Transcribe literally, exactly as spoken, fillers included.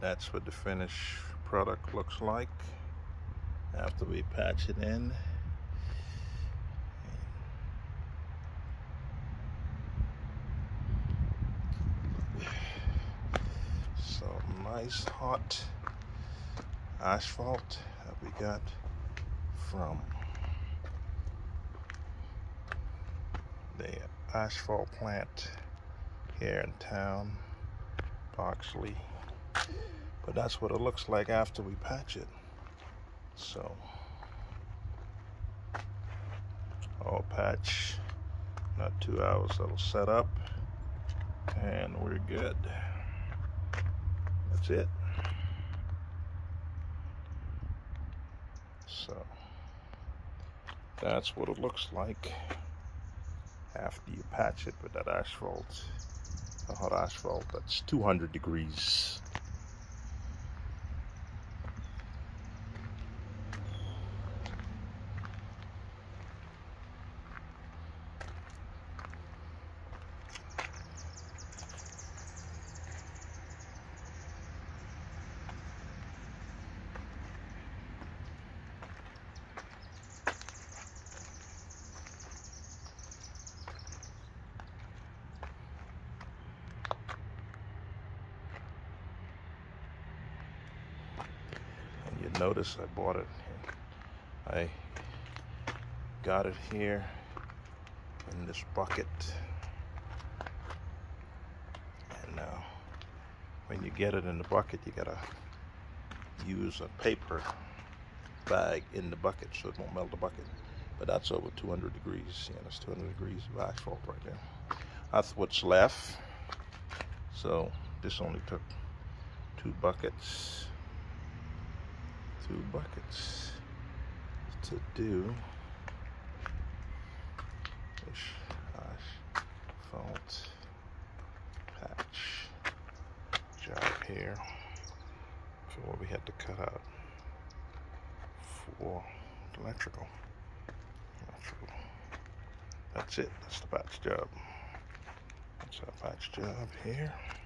That's what the finished product looks like after we patch it in. Some nice hot asphalt that we got from the asphalt plant here in town, Boxley. But that's what it looks like after we patch it. So all patch, not two hours, it'll set up and we're good. That's it. So that's what it looks like after you patch it with that asphalt, the hot asphalt. That's two hundred degrees. You notice I bought it, I got it here in this bucket, and now when you get it in the bucket you gotta use a paper bag in the bucket so it won't melt the bucket. But that's over two hundred degrees. Yeah, that's two hundred degrees of asphalt right there. That's what's left. So this only took two buckets two buckets to do this asphalt patch job here for what we had to cut out for electrical. electrical. That's it. That's the patch job. That's our patch job here.